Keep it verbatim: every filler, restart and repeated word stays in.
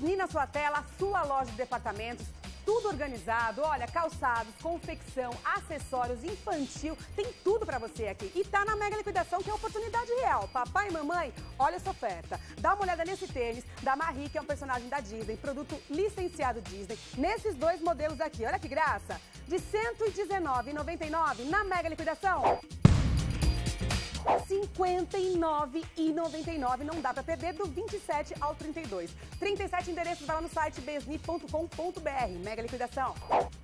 Besni na sua tela, a sua loja de departamentos, tudo organizado, olha, calçados, confecção, acessórios, infantil, tem tudo pra você aqui. E tá na Mega Liquidação, que é oportunidade real. Papai e mamãe, olha essa oferta. Dá uma olhada nesse tênis da Marie, que é um personagem da Disney, produto licenciado Disney, nesses dois modelos aqui. Olha que graça! De cento e dezenove reais e noventa e nove centavos na Mega Liquidação. cinquenta e nove reais e noventa e nove centavos, não dá pra perder, do vinte e sete ao trinta e dois. trinta e sete endereços, vai lá no site besni ponto com ponto br. Mega Liquidação.